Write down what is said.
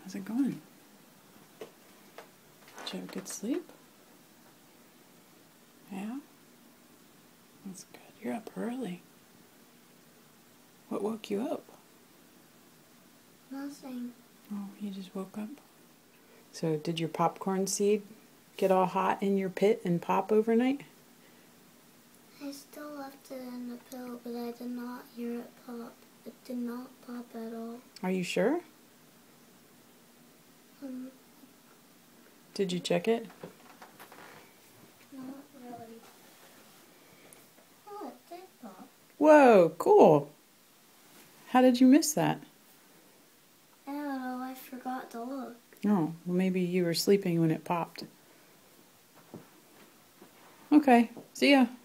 How's it going? Did you have a good sleep? Yeah? That's good. You're up early. What woke you up? Nothing. Oh, you just woke up? So did your popcorn seed get all hot in your pit and pop overnight? I still left it in the pill, but I did not hear it pop. It did not pop at all. Are you sure? Did you check it? Not really. Oh, it did pop. Whoa, cool. How did you miss that? I don't know, I forgot to look. Oh, well maybe you were sleeping when it popped. Okay, see ya.